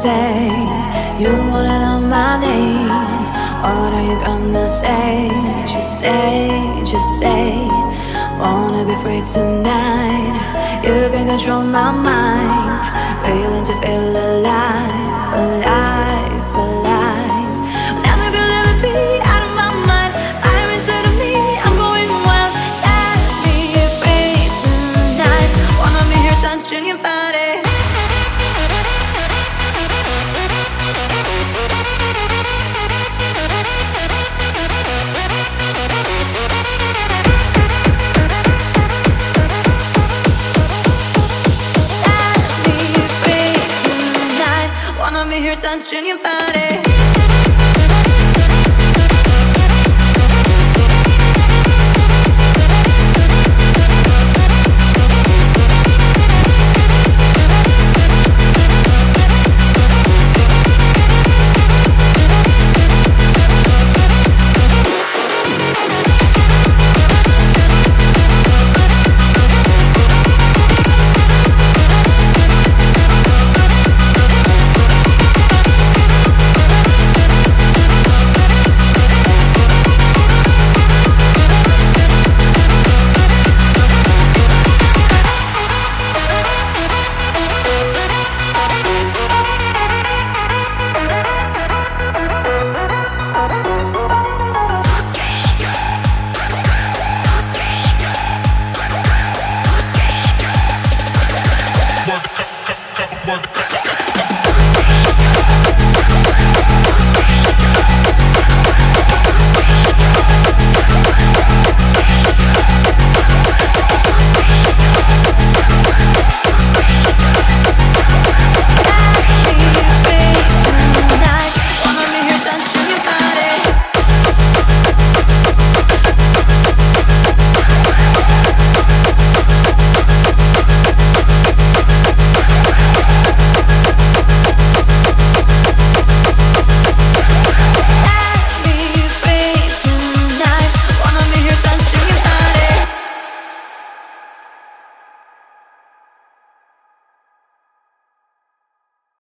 stay? You wanna know my name? What are you gonna say? Just say wanna be free tonight. You can control my mind, willing to feel alive, alive, alive. Never be out of my mind. Fire inside of me, I'm going wild. Set me free tonight. Wanna be here touching your body. Wanna be here touching your body.